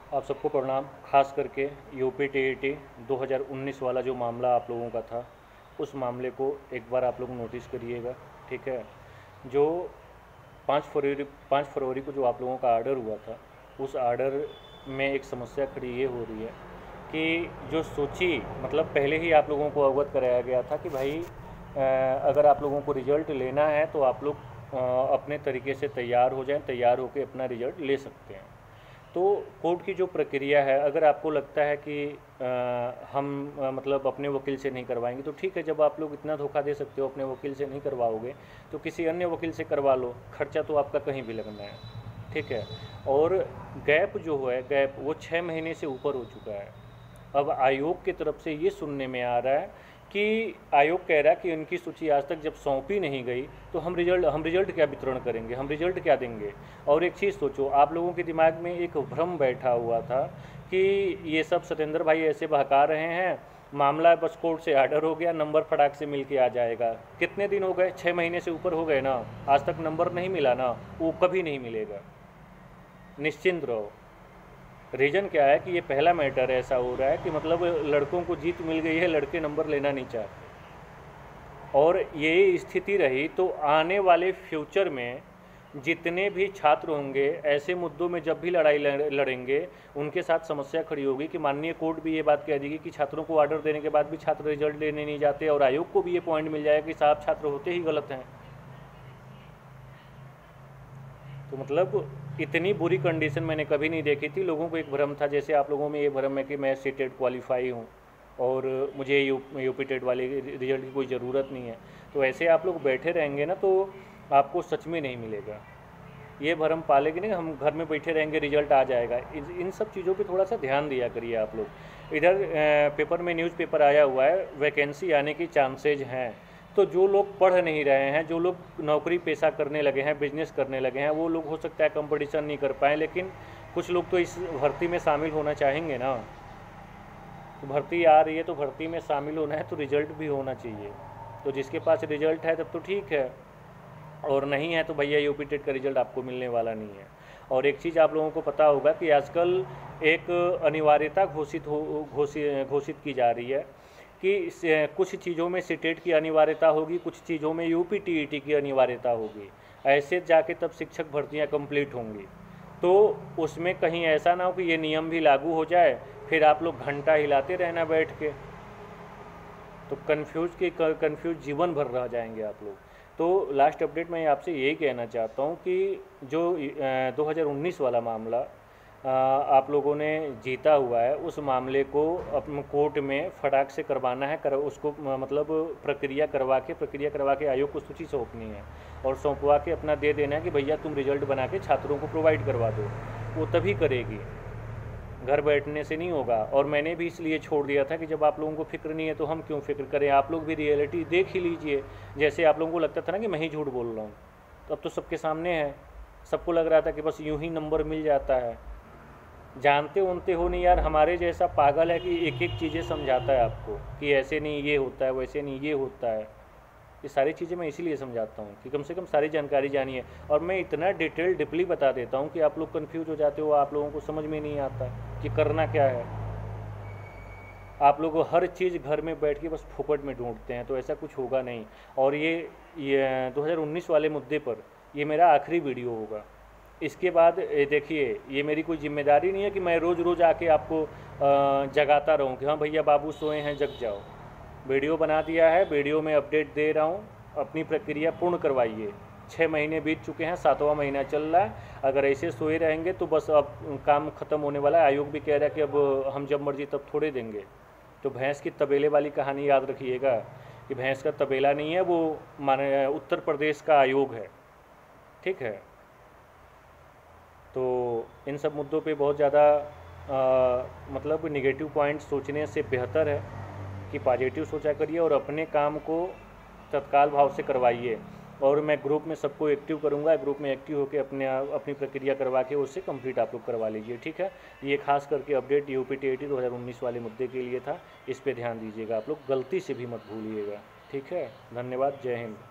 आप सबको प्रणाम। खास करके यूपी टीईटी 2019 वाला जो मामला आप लोगों का था, उस मामले को एक बार आप लोग नोटिस करिएगा। ठीक है। जो 5 फरवरी को जो आप लोगों का आर्डर हुआ था, उस आर्डर में एक समस्या खड़ी ये हो रही है कि जो सूची मतलब पहले ही आप लोगों को अवगत कराया गया था कि भाई अगर आप लोगों को रिजल्ट लेना है तो आप लोग अपने तरीके से तैयार हो जाएं, तैयार होकर अपना रिजल्ट ले सकते हैं। तो कोर्ट की जो प्रक्रिया है, अगर आपको लगता है कि हम मतलब अपने वकील से नहीं करवाएंगे तो ठीक है। जब आप लोग इतना धोखा दे सकते हो, अपने वकील से नहीं करवाओगे तो किसी अन्य वकील से करवा लो, खर्चा तो आपका कहीं भी लगना है। ठीक है। और गैप जो है, गैप वो 6 महीने से ऊपर हो चुका है। अब आयोग की तरफ से ये सुनने में आ रहा है कि आयोग कह रहा है कि उनकी सूची आज तक जब सौंपी नहीं गई तो हम रिजल्ट क्या वितरण करेंगे, हम रिजल्ट क्या देंगे। और एक चीज़ सोचो, आप लोगों के दिमाग में एक भ्रम बैठा हुआ था कि ये सब सत्येंद्र भाई ऐसे बहका रहे हैं, मामला बस कोर्ट से आर्डर हो गया, नंबर फटाक से मिल के आ जाएगा। कितने दिन हो गए? 6 महीने से ऊपर हो गए ना, आज तक नंबर नहीं मिला ना, वो कभी नहीं मिलेगा, निश्चिंत रहो। रीज़न क्या है कि ये पहला मैटर ऐसा हो रहा है कि मतलब लड़कों को जीत मिल गई है, लड़के नंबर लेना नहीं चाहते। और ये स्थिति रही तो आने वाले फ्यूचर में जितने भी छात्र होंगे, ऐसे मुद्दों में जब भी लड़ाई लड़ेंगे, उनके साथ समस्या खड़ी होगी कि माननीय कोर्ट भी ये बात कह देगी कि छात्रों को ऑर्डर देने के बाद भी छात्र रिजल्ट लेने नहीं जाते, और आयोग को भी ये पॉइंट मिल जाएगा कि साहब छात्र होते ही गलत हैं। तो मतलब इतनी बुरी कंडीशन मैंने कभी नहीं देखी थी। लोगों को एक भ्रम था, जैसे आप लोगों में ये भ्रम है कि मैं सीटेट क्वालिफाई हूँ और मुझे यूपी टेट वाले रिजल्ट की कोई ज़रूरत नहीं है। तो ऐसे आप लोग बैठे रहेंगे ना तो आपको सच में नहीं मिलेगा। ये भरम पालेगी नहीं, हम घर में बैठे रहेंगे रिजल्ट आ जाएगा। इन सब चीज़ों पे थोड़ा सा ध्यान दिया करिए आप लोग। इधर पेपर में न्यूज़पेपर आया हुआ है, वैकेंसी आने की चांसेज हैं। तो जो लोग पढ़ नहीं रहे हैं, जो लोग नौकरी पेशा करने लगे हैं, बिजनेस करने लगे हैं, वो लोग हो सकता है कंपटीशन नहीं कर पाएँ, लेकिन कुछ लोग तो इस भर्ती में शामिल होना चाहेंगे ना। तो भर्ती आ रही है तो भर्ती में शामिल होना है तो रिजल्ट भी होना चाहिए। तो जिसके पास रिजल्ट है तब तो ठीक है, और नहीं है तो भैया यूपी टेट का रिजल्ट आपको मिलने वाला नहीं है। और एक चीज़ आप लोगों को पता होगा कि आजकल एक अनिवार्यता घोषित की जा रही है कि कुछ चीज़ों में सीटेट की अनिवार्यता होगी, कुछ चीज़ों में यूपी टीईटी की अनिवार्यता होगी। ऐसे जाके तब शिक्षक भर्तियां कंप्लीट होंगी। तो उसमें कहीं ऐसा ना हो कि ये नियम भी लागू हो जाए, फिर आप लोग घंटा हिलाते रहना बैठ के, तो कन्फ्यूज जीवन भर रह जाएंगे आप लोग। तो लास्ट अपडेट मैं आपसे यही कहना चाहता हूँ कि जो 2019 वाला मामला आप लोगों ने जीता हुआ है, उस मामले को अपने कोर्ट में फटाक से करवाना है, उसको मतलब प्रक्रिया करवा के आयोग को सूची सौंपनी है और सौंपवा के अपना दे देना है कि भैया तुम रिजल्ट बना के छात्रों को प्रोवाइड करवा दो। वो तभी करेगी, घर बैठने से नहीं होगा। और मैंने भी इसलिए छोड़ दिया था कि जब आप लोगों को फिक्र नहीं है तो हम क्यों फिक्र करें। आप लोग भी रियलिटी देख ही लीजिए। जैसे आप लोगों को लगता था ना कि मैं ही झूठ बोल रहा हूँ, तो अब तो सबके सामने है। सबको लग रहा था कि बस यूं ही नंबर मिल जाता है। जानते उनते हो नहीं यार, हमारे जैसा पागल है कि एक एक चीज़ें समझाता है आपको कि ऐसे नहीं ये होता है, वैसे नहीं ये होता है। ये सारी चीज़ें मैं इसीलिए समझाता हूँ कि कम से कम सारी जानकारी जानिए। और मैं इतना डीपली बता देता हूँ कि आप लोग कंफ्यूज हो जाते हो, आप लोगों को समझ में नहीं आता कि करना क्या है। आप लोग हर चीज़ घर में बैठ के बस फुकट में ढूंढते हैं, तो ऐसा कुछ होगा नहीं। और ये 2019 वाले मुद्दे पर ये मेरा आखिरी वीडियो होगा। इसके बाद देखिए, ये मेरी कोई जिम्मेदारी नहीं है कि मैं रोज़ रोज़ आके आपको जगाता रहूँ कि हाँ भैया बाबू सोए हैं जग जाओ। वीडियो बना दिया है, वीडियो में अपडेट दे रहा हूँ, अपनी प्रक्रिया पूर्ण करवाइए। 6 महीने बीत चुके हैं, 7वां महीना चल रहा है। अगर ऐसे सोए रहेंगे तो बस अब काम ख़त्म होने वाला है। आयोग भी कह रहा है कि अब हम जब मर्जी तब थोड़े देंगे। तो भैंस की तबेले वाली कहानी याद रखिएगा कि भैंस का तबेला नहीं है, वो माने उत्तर प्रदेश का आयोग है। ठीक है। तो इन सब मुद्दों पे बहुत ज़्यादा मतलब निगेटिव पॉइंट सोचने से बेहतर है कि पॉजिटिव सोचा करिए और अपने काम को तत्काल भाव से करवाइए। और मैं ग्रुप में सबको एक्टिव करूंगा, ग्रुप में एक्टिव होकर अपनी प्रक्रिया करवा के उससे कंप्लीट आप लोग करवा लीजिए। ठीक है। ये खास करके अपडेट यूपी टीईटी 2019 वाले मुद्दे के लिए था। इस पर ध्यान दीजिएगा, आप लोग गलती से भी मत भूलिएगा। ठीक है। धन्यवाद। जय हिंद।